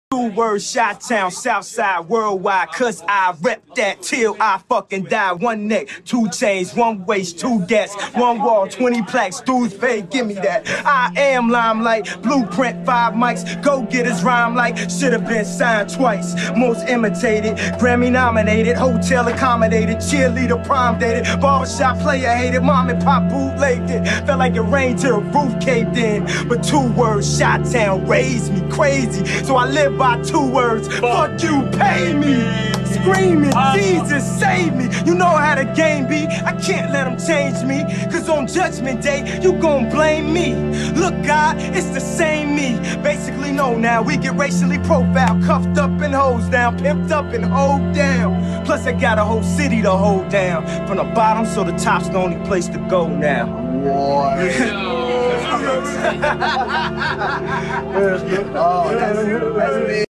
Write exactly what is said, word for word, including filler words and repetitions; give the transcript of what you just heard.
Two words, Chi-Town, Southside, worldwide, cause I rep that till I fucking die. One neck, two chains, one waist, two gas, one wall, twenty plaques, dudes pay, give me that. I am limelight, blueprint, five mics, go get his rhyme like, should've been signed twice. Most imitated, Grammy nominated, hotel accommodated, cheerleader prom dated, barbershop player hated, mom and pop bootlegged it. Felt like it rained till the roof caved in. But two words, Chi-Town raised me crazy, so I live by two words, fuck you, pay me. Screaming, Jesus save me. You know how the game be, I can't let them change me, cause on judgment day, you gon' blame me. Look God, it's the same me. Basically no now, we get racially profiled, cuffed up and hosed down, pimped up and hold down. Plus I got a whole city to hold down, from the bottom so the top's the only place to go now. Oh, that's, that's